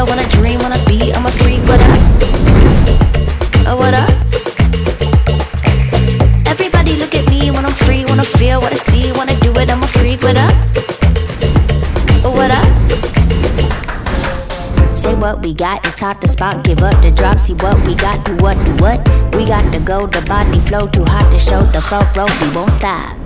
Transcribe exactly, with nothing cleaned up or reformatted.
feel, wanna dream, wanna be. I'm a freak, what up? Oh, what up? Everybody look at me when I'm free, wanna feel, wanna see, wanna do it. I'm a freak, what up? Oh, what up? Say what we got, it's hot to spot, give up the drop. See what we got, do what, do what. We got to go, the body flow, too hot to show. The front row, we won't stop.